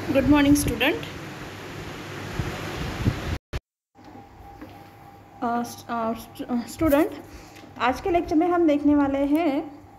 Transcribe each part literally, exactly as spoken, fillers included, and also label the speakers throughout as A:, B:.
A: Good morning student. Student आज के lecture में हम देखने वाले हैं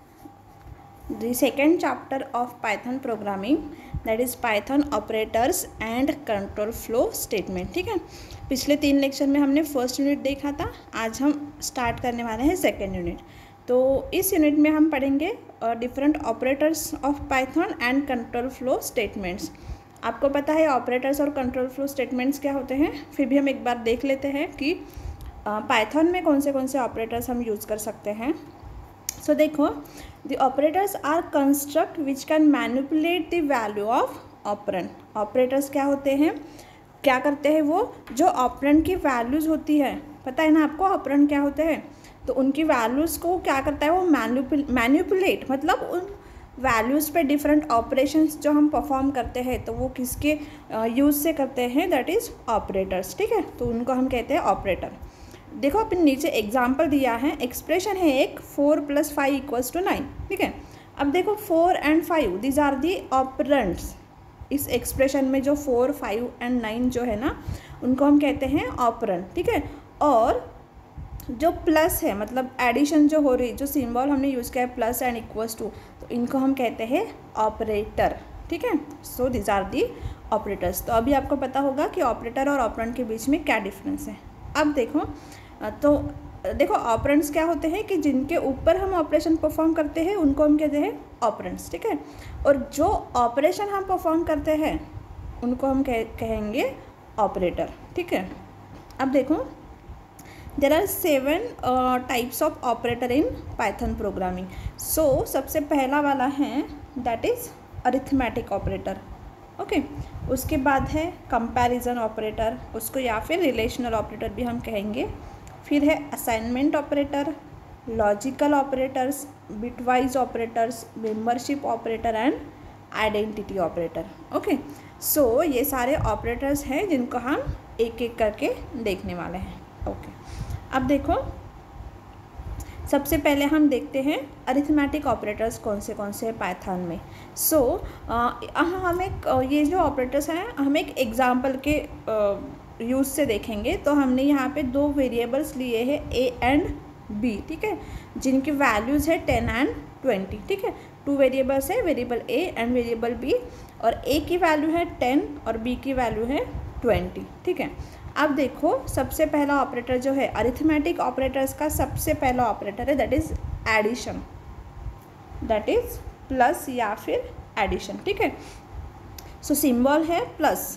A: the second chapter of Python programming, that is Python operators and control flow statement. ठीक है, पिछले तीन लेक्चर में हमने फर्स्ट यूनिट देखा था, आज हम स्टार्ट करने वाले हैं सेकेंड यूनिट। तो इस यूनिट में हम पढ़ेंगे different operators of Python and control flow statements. आपको पता है ऑपरेटर्स और कंट्रोल फ्लो स्टेटमेंट्स क्या होते हैं, फिर भी हम एक बार देख लेते हैं कि पाइथन में कौन से कौन से ऑपरेटर्स हम यूज़ कर सकते हैं। सो so, देखो, the operators are construct which can manipulate the value of operand. Operators क्या होते हैं, क्या करते हैं वो, जो ऑपरेंड की वैल्यूज़ होती है, पता है ना आपको ऑपरेंड क्या होते हैं, तो उनकी वैल्यूज़ को क्या करता है वो मैनिपुलेट, मतलब उन वैल्यूज़ पे डिफरेंट ऑपरेशंस जो हम परफॉर्म करते हैं तो वो किसके यूज़ से करते हैं, दैट इज़ ऑपरेटर्स। ठीक है, तो उनको हम कहते हैं ऑपरेटर। देखो अपन नीचे एग्जाम्पल दिया है, एक्सप्रेशन है एक four plus five equals to nine. ठीक है, अब देखो four and five these are the operands. इस एक्सप्रेशन में जो फोर फाइव एंड नाइन जो है ना, उनको हम कहते हैं ऑपरेंड। ठीक है, और जो प्लस है मतलब एडिशन जो हो रही, जो सिंबल हमने यूज़ किया है प्लस एंड इक्वल्स टू, तो इनको हम कहते हैं ऑपरेटर। ठीक है, so these are the operators. तो अभी आपको पता होगा कि ऑपरेटर और ऑपरेंड के बीच में क्या डिफरेंस है। अब देखो, तो देखो ऑपरेंड्स क्या होते हैं कि जिनके ऊपर हम ऑपरेशन परफॉर्म करते हैं उनको हम कहते हैं ऑपरेंड्स। ठीक है, और जो ऑपरेशन हम परफॉर्म करते हैं उनको हम कह, कहेंगे ऑपरेटर। ठीक है, अब देखो there are seven types of operator in Python programming. So सबसे पहला वाला है that is arithmetic operator. Okay, उसके बाद है कंपैरिजन ऑपरेटर, उसको या फिर रिलेशनल ऑपरेटर भी हम कहेंगे। फिर है assignment operator, logical operators, bitwise operators, membership operator and identity operator. Okay, so ये सारे ऑपरेटर्स हैं जिनको हम एक एक करके देखने वाले हैं। Okay okay. अब देखो, सबसे पहले हम देखते हैं अरिथमेटिक ऑपरेटर्स कौन से कौन से हैं पाइथन में। सो so, हम एक ये जो ऑपरेटर्स हैं हम एक एग्जाम्पल के यूज़ से देखेंगे। तो हमने यहाँ पे दो वेरिएबल्स लिए हैं ए एंड बी। ठीक है, जिनकी वैल्यूज़ है टेन एंड ट्वेंटी। ठीक है, टू वेरिएबल्स है, variable A and variable B, और ए की वैल्यू है टेन और बी की वैल्यू है ट्वेंटी। ठीक है, अब देखो सबसे पहला ऑपरेटर जो है अरिथमेटिक ऑपरेटर्स का सबसे पहला ऑपरेटर है that is addition, that is plus या फिर एडिशन। ठीक है, सो सिंबल है प्लस।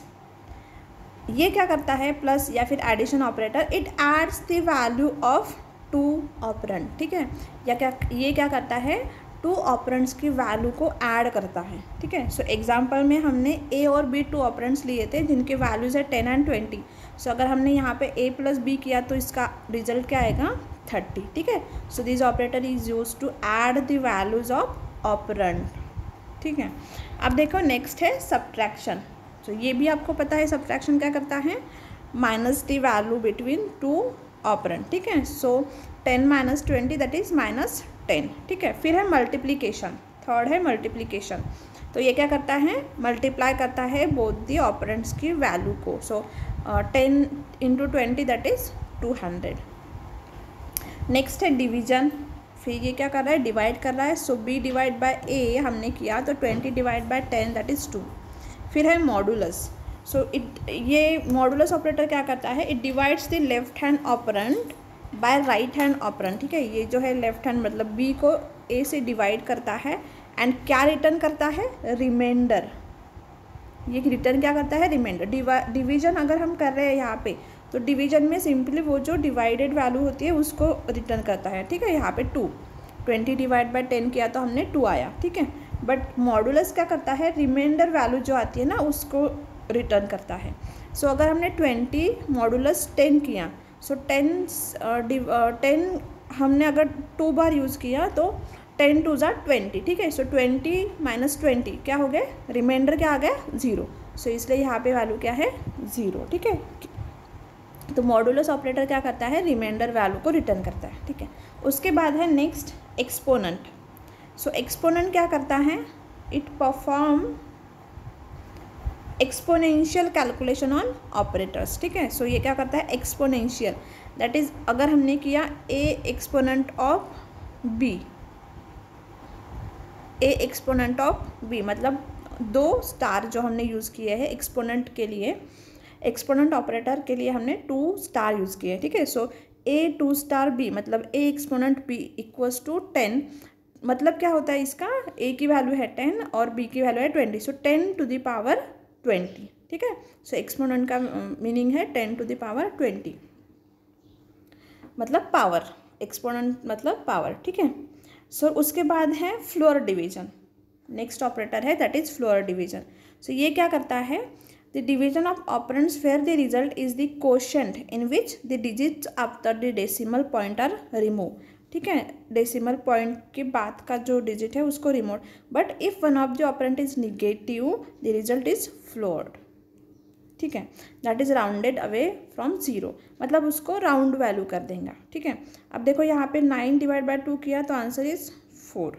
A: ये क्या करता है प्लस या फिर addition operator, it adds the value of two operand. ठीक है, या क्या ये क्या करता है, टू ऑपरेंड्स की वैल्यू को ऐड करता है। ठीक है, सो एग्जांपल में हमने ए और बी टू ऑपरेंड्स लिए थे जिनके वैल्यूज़ है टेन एंड ट्वेंटी। सो अगर हमने यहाँ पे ए प्लस बी किया तो इसका रिजल्ट क्या आएगा, थर्टी। ठीक है, so this operator is use to add the values of operand. ठीक है, अब देखो नेक्स्ट है सब्ट्रैक्शन। तो ये भी आपको पता है सब्ट्रैक्शन क्या करता है, minus the value between two operand. ठीक है, so ten minus twenty that is minus ten. ठीक है, फिर है मल्टीप्लीकेशन, थर्ड है मल्टीप्लीकेशन। तो ये क्या करता है, मल्टीप्लाई करता है बोथ दी ऑपरेंड्स की वैल्यू को। So ten into twenty that is two hundred. Next है डिवीजन, फिर ये क्या कर रहा है, डिवाइड कर रहा है। So B divide by A हमने किया तो twenty divide by ten that is two. फिर है मॉडुलस। सो इट ये मॉडुलस ऑपरेटर क्या करता है, it divides the left hand operand by right hand operand. ठीक है, ये जो है लेफ्ट हैंड मतलब बी को ए से डिवाइड करता है एंड क्या रिटर्न करता है, रिमाइंडर। ये रिटर्न क्या करता है, रिमाइंडर। डिवीजन अगर हम कर रहे हैं यहाँ पे तो डिवीजन में सिंपली वो जो डिवाइडेड वैल्यू होती है उसको रिटर्न करता है। ठीक है, यहाँ पे two, twenty divide by ten किया तो हमने टू आया। ठीक है, बट मॉडुलस क्या करता है, रिमाइंडर वैल्यू जो आती है ना उसको रिटर्न करता है। सो so, अगर हमने ट्वेंटी मॉडुलस टेन किया, सो टेन टेन हमने अगर टू बार यूज़ किया तो टेन टू ज़ा ट्वेंटी। ठीक है, सो ट्वेंटी माइनस ट्वेंटी क्या हो गए, रिमाइंडर क्या आ गया, ज़ीरो। सो इसलिए यहाँ पे वैल्यू क्या है, ज़ीरो। ठीक है, तो मॉडुलस ऑपरेटर क्या करता है, रिमाइंडर वैल्यू को रिटर्न करता है। ठीक है, उसके बाद है नेक्स्ट एक्सपोनेंट। सो एक्सपोनेंट क्या करता है, it perform exponential calculation on operators, ठीक है। सो so, ये क्या करता है, एक्सपोनेंशियल, दैट इज अगर हमने किया A exponent of B, A exponent of B मतलब दो स्टार जो हमने यूज़ किए हैं एक्सपोनेंट के लिए, एक्सपोनेंट ऑपरेटर के लिए हमने टू स्टार यूज़ किए, ठीक है। So A two star B मतलब A exponent B equals to ten, मतलब क्या होता है इसका, ए की वैल्यू है टेन और बी की वैल्यू है twenty, so ten to the power twenty, ठीक है। सो एक्सपोनेंट का मीनिंग है ten to the power twenty, मतलब पावर, एक्सपोनेंट मतलब पावर, ठीक है। सो so, उसके बाद है फ्लोर डिवीजन, नेक्स्ट ऑपरेटर है that is floor division. So ये क्या करता है, the division of operands where the result is the quotient in which the digits after the decimal point are remove, ठीक है। डेसिमल पॉइंट के बाद का जो डिजिट है उसको remove, but if one of the operand is negative the result is floored, ठीक है, that is rounded away from zero, मतलब उसको राउंड वैल्यू कर देंगे, ठीक है। अब देखो यहाँ पे नाइन डिवाइड बाय टू किया तो answer is four,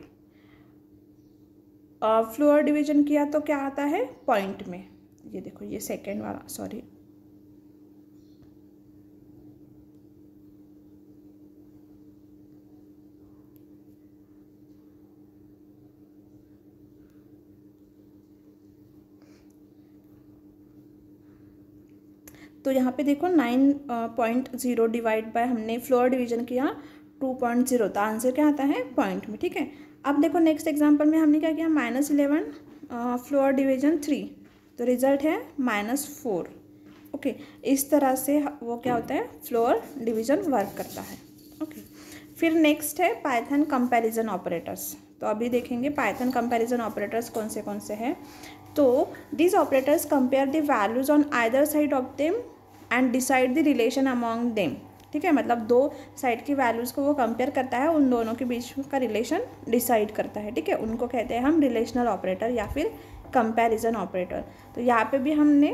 A: floor division किया तो क्या आता है पॉइंट में, ये देखो ये सेकेंड वाला, सॉरी तो यहाँ पे देखो nine point zero divide by हमने फ्लोर डिवीजन किया टू पॉइंट ज़ीरो, तो आंसर क्या आता है पॉइंट में, ठीक है। अब देखो नेक्स्ट एग्जांपल में हमने क्या किया, minus eleven floor division three, तो रिजल्ट है माइनस फोर, ओके। इस तरह से वो क्या होता है, फ्लोर डिवीजन वर्क करता है, ओके। फिर नेक्स्ट है पाइथन कंपैरिजन ऑपरेटर्स, तो अभी देखेंगे पाइथन कंपैरिजन ऑपरेटर्स कौन से कौन से हैं। तो this operators compare the values on either side of them and decide the relation among them, ठीक है, मतलब दो साइड की वैल्यूज़ को वो कंपेयर करता है, उन दोनों के बीच का रिलेशन डिसाइड करता है, ठीक है। उनको कहते हैं हम रिलेशनल ऑपरेटर या फिर कंपैरिजन ऑपरेटर। तो यहाँ पे भी हमने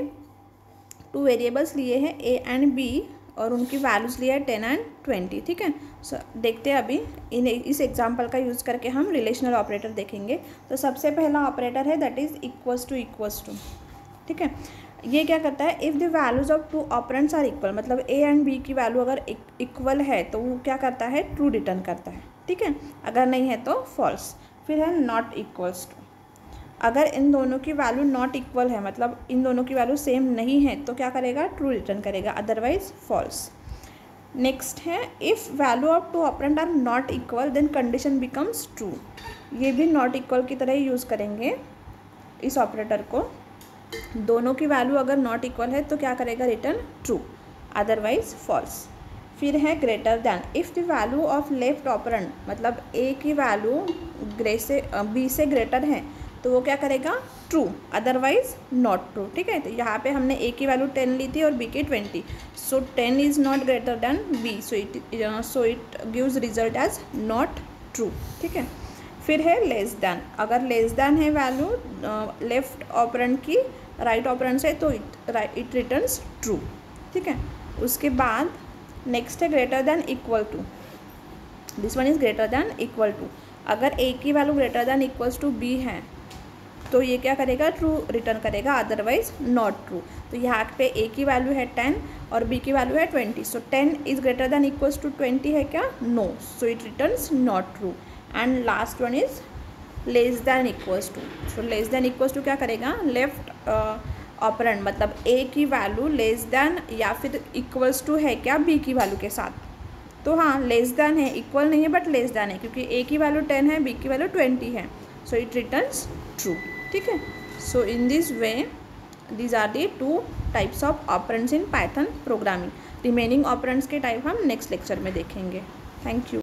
A: टू वेरिएबल्स लिए हैं ए एंड बी और उनकी वैल्यूज़ लिया है टेन एंड ट्वेंटी, ठीक है। सो देखते हैं अभी इन इस एग्जांपल का यूज़ करके हम रिलेशनल ऑपरेटर देखेंगे। तो सबसे पहला ऑपरेटर है that is equals to equals to, ठीक है। ये क्या करता है, if the values of two operands are equal, मतलब ए एंड बी की वैल्यू अगर इक्वल है तो वो क्या करता है, ट्रू रिटर्न करता है, ठीक है। अगर नहीं है तो फॉल्स। फिर है नॉट इक्वल्स टू, अगर इन दोनों की वैल्यू नॉट इक्वल है, मतलब इन दोनों की वैल्यू सेम नहीं है तो क्या करेगा, ट्रू रिटर्न करेगा, अदरवाइज फॉल्स। नेक्स्ट है if value of two operand are not equal then condition becomes true, ये भी नॉट इक्वल की तरह ही यूज़ करेंगे इस ऑपरेटर को। दोनों की वैल्यू अगर नॉट इक्वल है तो क्या करेगा, रिटर्न ट्रू, अदरवाइज फॉल्स। फिर है greater than, if the value of left operand, मतलब ए की वैल्यू ग्रे से बी से ग्रेटर है तो वो क्या करेगा, ट्रू, अदरवाइज नॉट ट्रू, ठीक है। तो यहाँ पे हमने ए की वैल्यू टेन ली थी और बी की twenty, so ten is not greater than B, so it so it gives result as not true, ठीक है। फिर है लेस दैन, अगर लेस दैन है वैल्यू लेफ्ट ऑपरेंड की राइट ऑपरेंड से तो इट इट रिटर्न्स ट्रू, ठीक है। उसके बाद नेक्स्ट है greater than equal to, this one is greater than equal to, अगर ए की value greater than equals to B है तो ये क्या करेगा, ट्रू रिटर्न करेगा, अदरवाइज नॉट ट्रू। तो यहाँ पे ए की वैल्यू है टेन और बी की वैल्यू है twenty, so ten is greater than equals to twenty है क्या, no, so it returns not true. And last one is less than equals to, so less than equals to क्या करेगा, left operand मतलब A की value less than या फिर equals to है क्या बी की वैल्यू के साथ, तो हाँ लेस दैन है, इक्वल नहीं है बट लेस दैन है, क्योंकि ए की वैल्यू टेन है, बी की वैल्यू ट्वेंटी है, सो इट रिटर्न्स ट्रू, ठीक है। So in this way these are the two types of operands in Python programming. Remaining operands के टाइप हम नेक्स्ट लेक्चर में देखेंगे। Thank you.